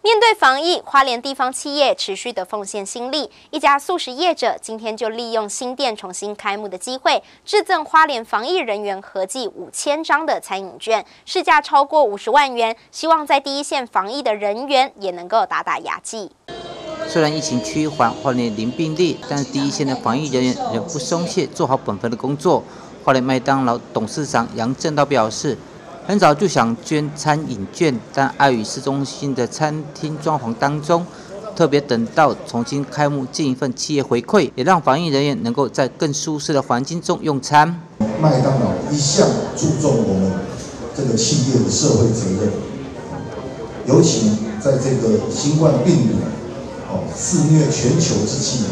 面对防疫，花莲地方企业持续的奉献心力。一家素食业者今天就利用新店重新开幕的机会，致赠花莲防疫人员合计5000张的餐饮券，市价超过50万元，希望在第一线防疫的人员也能够打打牙祭。 虽然疫情趋缓，花莲零病例，但是第一线的防疫人员仍不松懈，做好本分的工作。花莲麦当劳董事长杨正道表示，很早就想捐餐饮券，但碍于市中心的餐厅装潢当中，特别等到重新开幕尽一份企业回馈，也让防疫人员能够在更舒适的环境中用餐。 麦当劳一向注重我们这个企业的社会责任，尤其在这个新冠病毒肆虐全球之际，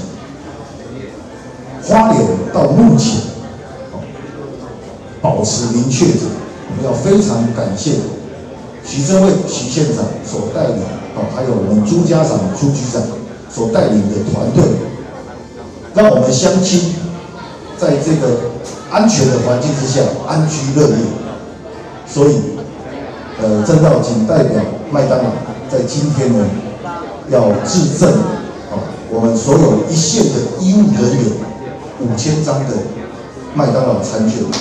花莲到目前保持零确诊。我们要非常感谢徐正惠徐县长所带领，还有我们朱家长朱局长所带领的团队，让我们乡亲在这个安全的环境之下安居乐业。所以，正道仅代表麦当劳在今天呢，要致赠我们所有一线的医务人员5000张的麦当劳餐券。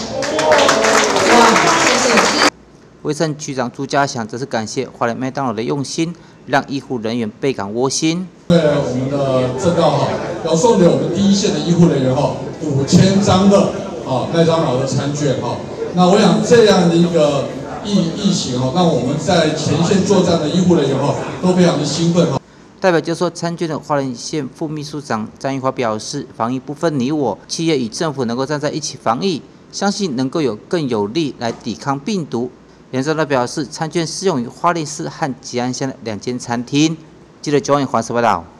卫生局长朱家祥则是感谢花莲麦当劳的用心，让医护人员倍感窝心。 我们的正道要送给我们第一线的医护人员5000张的麦当劳的餐券那我想这样的一个疫情让我们在前线作战的医护人员都非常的兴奋代表接受餐券的花莲县副秘书长张玉华表示，防疫不分你我，企业与政府能够站在一起防疫，相信能够有更有力来抵抗病毒。杨正道表示，餐券适用于花莲市和吉安乡的2间餐厅。记者9万华视报道。